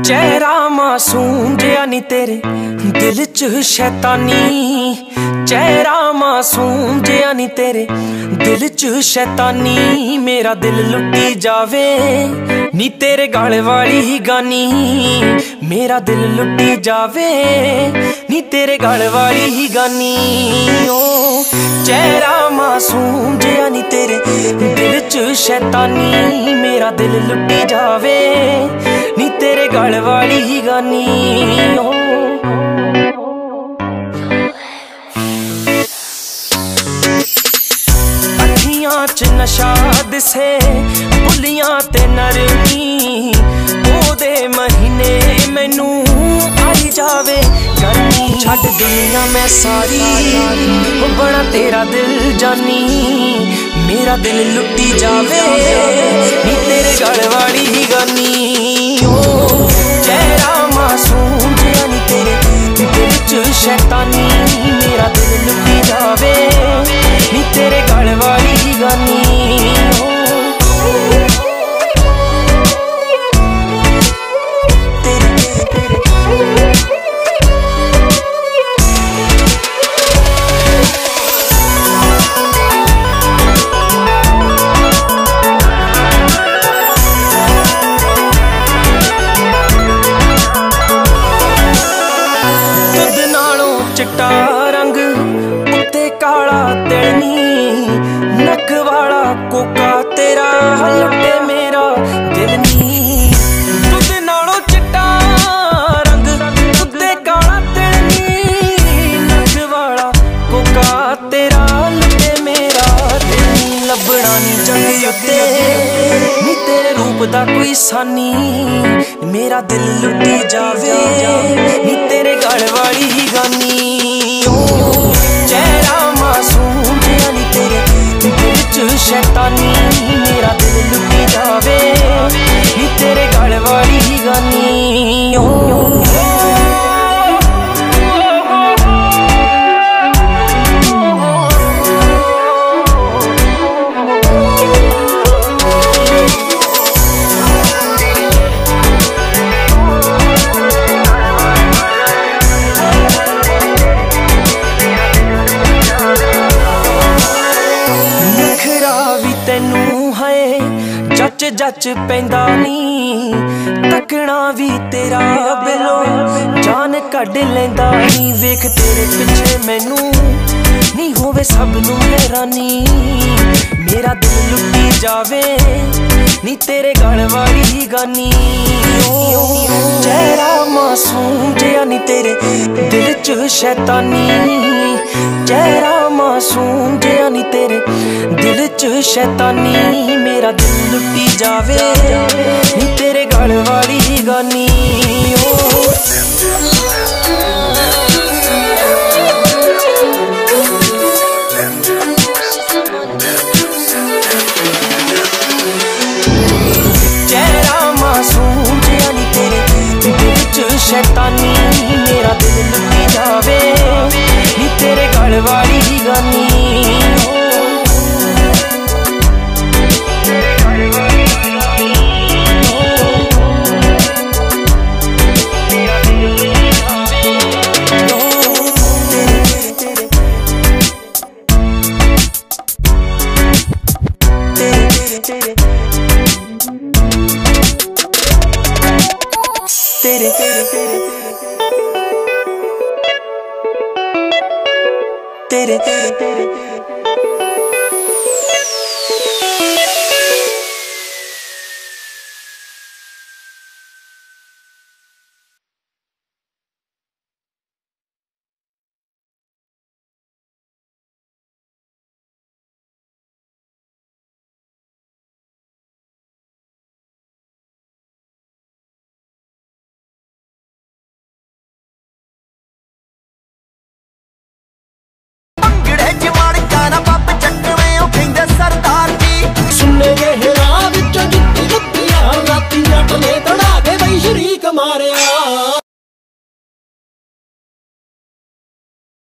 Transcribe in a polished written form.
चेहरा मासूम जिया नी तेरे दिल च शैतानी, चेहरा मासूम जिया नी तेरे दिल च शैतानी। मेरा दिल लुटी जावे नी तेरे गल वाली ही गानी, मेरा दिल लुटी जावे नी तेरे गल वाली ही गानी। ओ चेहरा मासूम जिया नी तेरे दिल च शैतानी, मेरा दिल लुटी जावे नी तेरे गल वाली ही गानी। अखियां च नशा दिसे बुलियां ते नरमी, ओदे महीने मैनू आई जावे गर्मी। छड्ड दुनिया मैं सारी बड़ा तेरा दिल जानी, मेरा दिल लुटी जावे नी तेरे गल वाली ही गानी। चेहरा मासूम जिया नी तेरे दिल च शैतानी, मेरा दिल लुटी जावे नी तेरे गल वाली ही गानी। चिट्टा रंग उत्ते काला तिलनी, नक वाला कोका तेरा लुटे मेरा दिल नी। दुध नालों चिट्टा रंग उत्ते काला तिलनी, नक वाला कोका तेरा लुटे मेरा दिल नी। लभना नी जंग उत्ते नी तेरे रूप दा कोई सानी, मेरा दिल लुटी जावे नी तेरे गल वाली ही गानी। चेहरा मासूम जिया नी तेरे दिल च शैतानी, मेरा दिल लुटी जावे नी तेरे गल वाली ही गानी। जच जच पैंदा नी तकना भी तेरा बिलो जान कढ़ लेंदा नी। वेख तेरे पिछे मैनू नी होवे सब नू हैरानी, मेरा दिल लुटी जावे नी तेरे गल वाली ही गानी। चेहरा मासूम जिया नी तेरे दिल च शैतानी, चेहरा मासूम जिया नी तेरे दिल च शैतानी। मेरा दिल लुटी जावे नी तेरे गल वाली ही गानी। चेहरा मासूम जिया नी तेरे दिल च शैतानी, मेरा दिल लुटी जावे नी तेरे गल वाली ही गानी। तेरे तेरे तेरे तेरे